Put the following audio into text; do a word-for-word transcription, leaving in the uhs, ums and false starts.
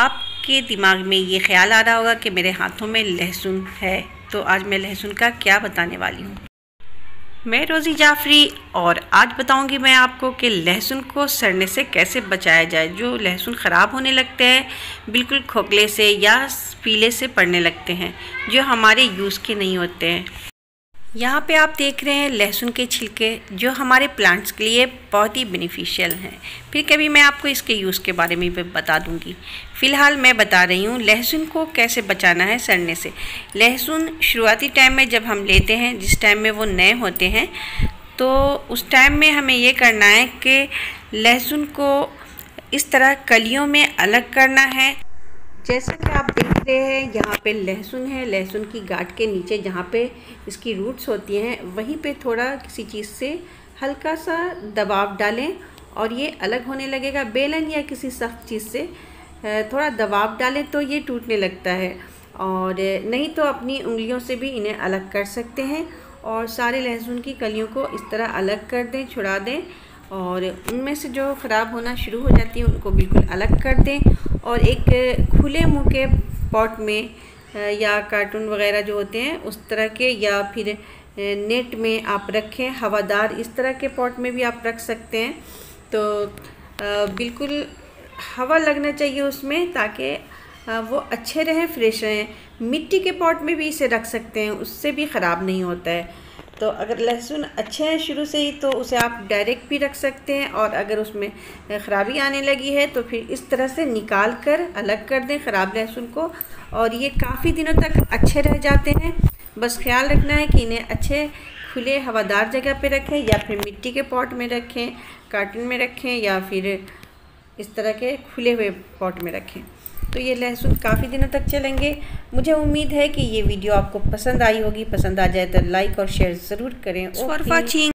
आपके दिमाग में ये ख्याल आ रहा होगा कि मेरे हाथों में लहसुन है, तो आज मैं लहसुन का क्या बताने वाली हूँ। मैं रोज़ी जाफ़री और आज बताऊंगी मैं आपको कि लहसुन को सड़ने से कैसे बचाया जाए। जो लहसुन ख़राब होने लगते हैं बिल्कुल खोखले से या पीले से पड़ने लगते हैं, जो हमारे यूज़ के नहीं होते हैं। यहाँ पे आप देख रहे हैं लहसुन के छिलके, जो हमारे प्लांट्स के लिए बहुत ही बेनिफिशियल हैं। फिर कभी मैं आपको इसके यूज़ के बारे में भी बता दूँगी। फ़िलहाल मैं बता रही हूँ लहसुन को कैसे बचाना है सड़ने से। लहसुन शुरुआती टाइम में जब हम लेते हैं, जिस टाइम में वो नए होते हैं, तो उस टाइम में हमें ये करना है कि लहसुन को इस तरह कलियों में अलग करना है। जैसा कि आप देख रहे हैं यहाँ पे लहसुन है, लहसुन की गांठ के नीचे जहाँ पे इसकी रूट्स होती हैं वहीं पे थोड़ा किसी चीज़ से हल्का सा दबाव डालें और ये अलग होने लगेगा। बेलन या किसी सख्त चीज़ से थोड़ा दबाव डालें तो ये टूटने लगता है, और नहीं तो अपनी उंगलियों से भी इन्हें अलग कर सकते हैं। और सारे लहसुन की कलियों को इस तरह अलग कर दें, छुड़ा दें, और उनमें से जो ख़राब होना शुरू हो जाती है उनको बिल्कुल अलग कर दें। और एक खुले मुंह के पॉट में या कार्टून वगैरह जो होते हैं उस तरह के, या फिर नेट में आप रखें, हवादार इस तरह के पॉट में भी आप रख सकते हैं। तो बिल्कुल हवा लगना चाहिए उसमें, ताकि वो अच्छे रहें, फ्रेश रहें। मिट्टी के पॉट में भी इसे रख सकते हैं, उससे भी ख़राब नहीं होता है। तो अगर लहसुन अच्छे हैं शुरू से ही तो उसे आप डायरेक्ट भी रख सकते हैं, और अगर उसमें ख़राबी आने लगी है तो फिर इस तरह से निकाल कर अलग कर दें ख़राब लहसुन को, और ये काफ़ी दिनों तक अच्छे रह जाते हैं। बस ख्याल रखना है कि इन्हें अच्छे खुले हवादार जगह पे रखें, या फिर मिट्टी के पॉट में रखें, कार्टन में रखें, या फिर इस तरह के खुले हुए पॉट में रखें। तो ये लहसुन काफ़ी दिनों तक चलेंगे। मुझे उम्मीद है कि ये वीडियो आपको पसंद आई होगी। पसंद आ जाए तो लाइक और शेयर ज़रूर करें। For watching.